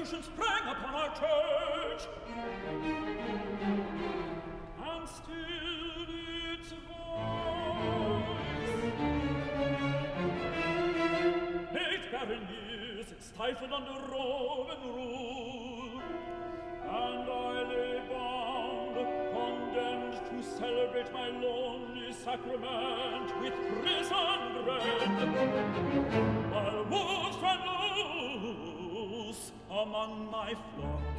persecution sprang upon our church, and stilled its voice. 8 barren years it stifled under Roman rule, and I lay bound, condemned to celebrate my lonely sacrament with prison bread, while wolves ran loose among my flock.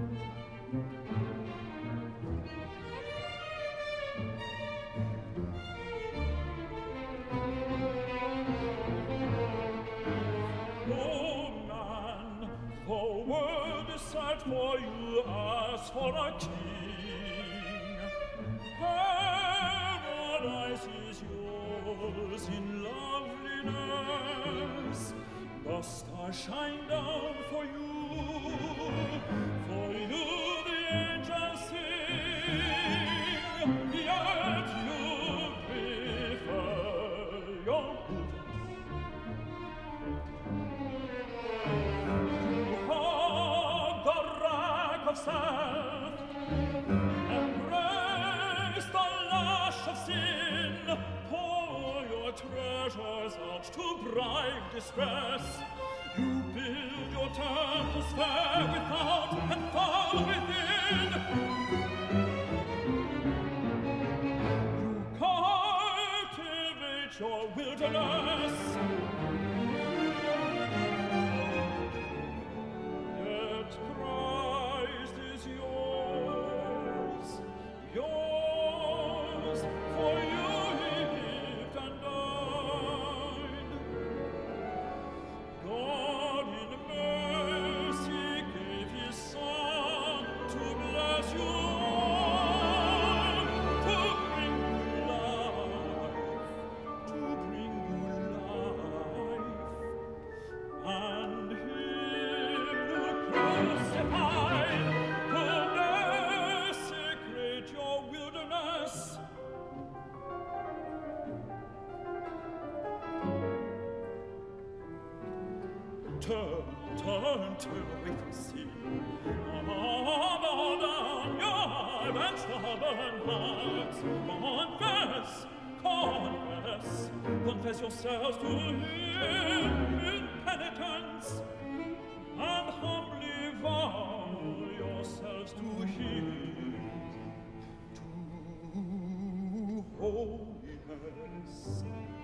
Oh man, the world is set for you as for a king. Paradise is yours in loveliness. The stars shine down for you the angels sing. Yet you prefer your of self, embrace the lash of sin, pour your treasures out to bribe distress. You build your temples fair without and foul within. You cultivate your wilderness, yet Christ is yours, yours, for you he lived and died. God in mercy gave his Son to bless you all, to bring you life, and him who crucified to desecrate your wilderness. Turn away from sin. Abandon your hard and stubborn hearts. Confess yourselves to him in penitence, and humbly vow yourselves to him, to holiness.